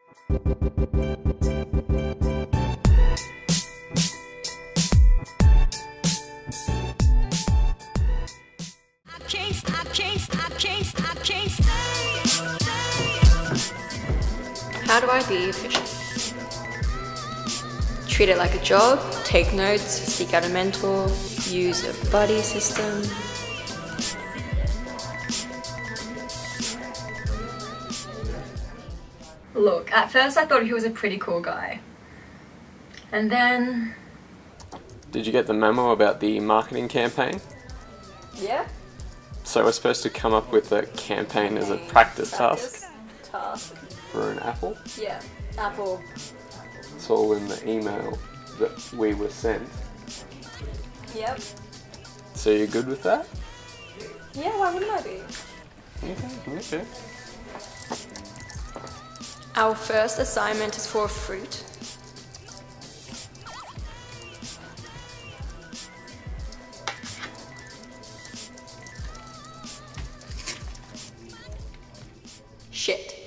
How do I be efficient? Treat it like a job, take notes, seek out a mentor, use a buddy system. Look, at first I thought he was a pretty cool guy. And then... Did you get the memo about the marketing campaign? Yeah? So we're supposed to come up with a campaign as a practice task for an apple? Yeah, apple. It's all in the email that we were sent. Yep. So you're good with that? Yeah, why wouldn't I be? Okay. Our first assignment is for fruit. Shit.